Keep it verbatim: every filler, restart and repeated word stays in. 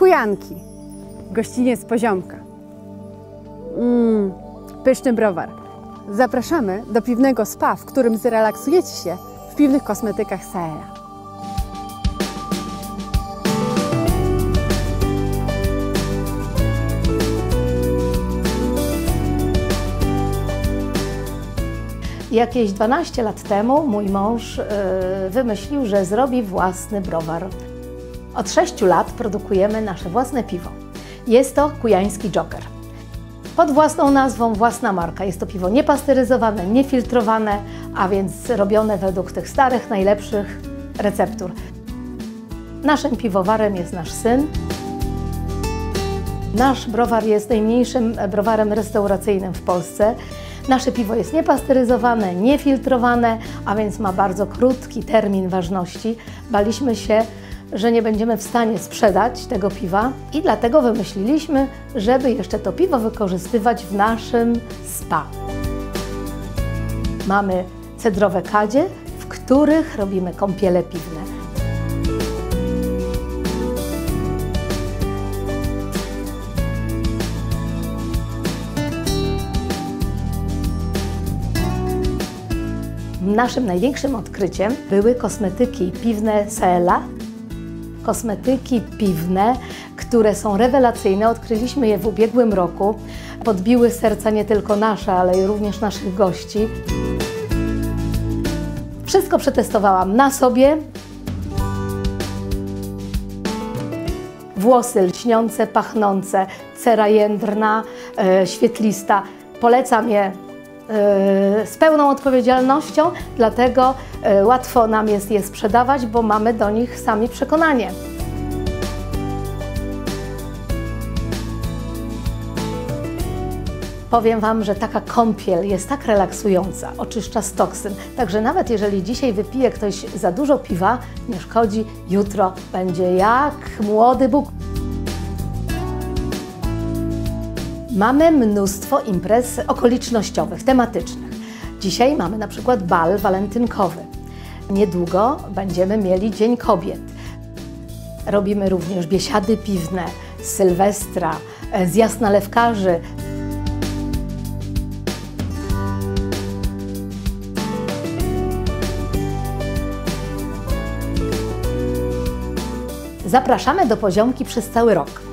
Kujanki. Gościniec Poziomka. Mmm, pyszny browar. Zapraszamy do piwnego spa, w którym zrelaksujecie się w piwnych kosmetykach Saela. Jakieś dwanaście lat temu mój mąż yy, wymyślił, że zrobi własny browar. Od sześciu lat produkujemy nasze własne piwo. Jest to kujański Joker. Pod własną nazwą, własna marka. Jest to piwo niepasteryzowane, niefiltrowane, a więc robione według tych starych, najlepszych receptur. Naszym piwowarem jest nasz syn. Nasz browar jest najmniejszym browarem restauracyjnym w Polsce. Nasze piwo jest niepasteryzowane, niefiltrowane, a więc ma bardzo krótki termin ważności. Baliśmy się, że nie będziemy w stanie sprzedać tego piwa i dlatego wymyśliliśmy, żeby jeszcze to piwo wykorzystywać w naszym spa. Mamy cedrowe kadzie, w których robimy kąpiele piwne. Naszym największym odkryciem były kosmetyki piwne Saela. Kosmetyki piwne, które są rewelacyjne. Odkryliśmy je w ubiegłym roku. Podbiły serca nie tylko nasze, ale i również naszych gości. Wszystko przetestowałam na sobie. Włosy lśniące, pachnące, cera jędrna, e, świetlista. Polecam je z pełną odpowiedzialnością, dlatego łatwo nam jest je sprzedawać, bo mamy do nich sami przekonanie. Powiem Wam, że taka kąpiel jest tak relaksująca, oczyszcza z toksyn, także nawet jeżeli dzisiaj wypije ktoś za dużo piwa, nie szkodzi, jutro będzie jak młody Bóg. Mamy mnóstwo imprez okolicznościowych, tematycznych. Dzisiaj mamy na przykład bal walentynkowy. Niedługo będziemy mieli Dzień Kobiet. Robimy również biesiady piwne, z Sylwestra, z jasnolewkarzy. Zapraszamy do Poziomki przez cały rok.